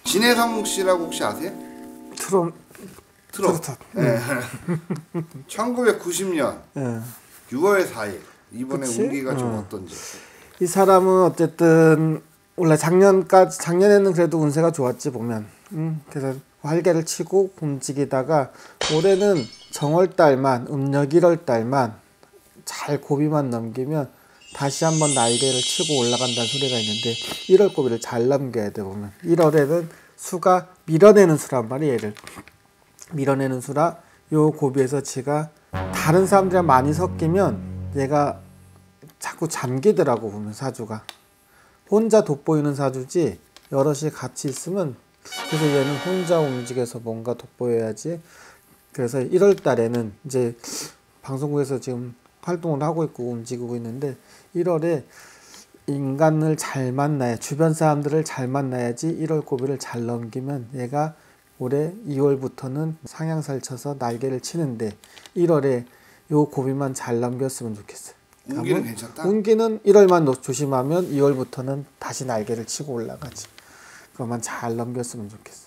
진해성 씨라고 혹시 아세요? 트롯. 네. 1990년 예. 6월 4일 이번에 그치? 운기가 좀 어떤지. 이 사람은 어쨌든 원래 작년에는 그래도 운세가 좋았지 보면. 그래서 활개를 치고 움직이다가 올해는 정월달만 음력 1월달만 잘 고비만 넘기면 다시 한번 날개를 치고 올라간다는 소리가 있는데 1월 고비를 잘 넘겨야 돼 보면. 1월에는 수가 밀어내는 수란 말이에요. 얘를 밀어내는 수라 요 고비에서 지가 다른 사람들이랑 많이 섞이면 얘가 자꾸 잠기더라고 보면 사주가. 혼자 돋보이는 사주지 여럿이 같이 있으면 그래서 얘는 혼자 움직여서 뭔가 돋보여야지. 그래서 1월 달에는 이제 방송국에서 지금 활동을 하고 있고 움직이고 있는데 1월에 인간을 잘 만나야 주변 사람들을 잘 만나야지 1월 고비를 잘 넘기면 얘가 올해 2월부터는 상향살 쳐서 날개를 치는데 1월에 요 고비만 잘 넘겼으면 좋겠어요. 운기는 괜찮다? 운기는 1월만 조심하면 2월부터는 다시 날개를 치고 올라가지. 그것만 잘 넘겼으면 좋겠어.